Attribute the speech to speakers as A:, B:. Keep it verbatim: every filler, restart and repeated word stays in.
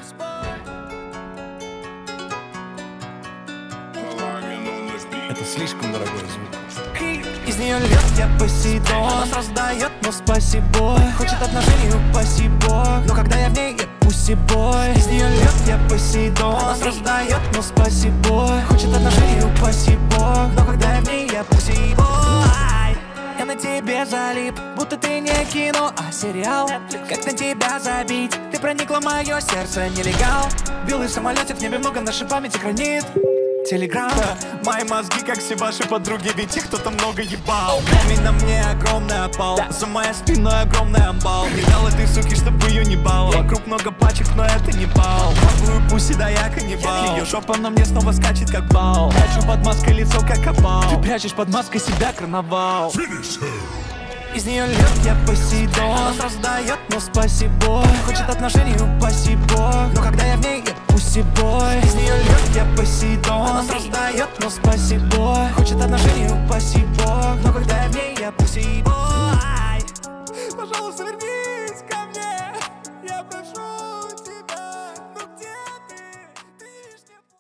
A: Это слишком дорогой звук.
B: Из нее льет я Посейдон. Она сразу дает, но спасибо. Хочет отношений, упаси бог. Но когда я в ней, я пусси-бой. Из нее льет я Посейдон. Она сразу дает, но спасибо. Хочет отношений, упаси бог. Но когда я в ней, я пусси-бой. Я на тебе залип, будто ты не кино, а сериал. Как на тебя забить? Ты проникла в мое сердце, нелегал. Белый самолетик, в небе много, нашей памяти хранит Телеграм.
C: Мои мозги, как все ваши подруги, ведь их кто-то много ебал. Камень на мне огромный опал, за моей спиной огромный амбал. Не дал этой суки, чтобы ее не бал. Вокруг много пачек, но это не бал. Пробую пуси, да я каннибал. Ее жопа на мне снова скачет, как бал. Прячу под маской лицо, как опал. Ты прячешь под маской себя, карнавал.
B: Из нее льет я Посейдон. Она сразу дает, но спасибо. Хочет отношений, упаси бог. Но когда я в ней, я пусси-бой. Из нее льет я Посейдон. Она сразу дает, но спасибо. Хочет отношений, упаси бог. Но когда я в ней, я пусси-бой.
C: Пожалуйста, верни.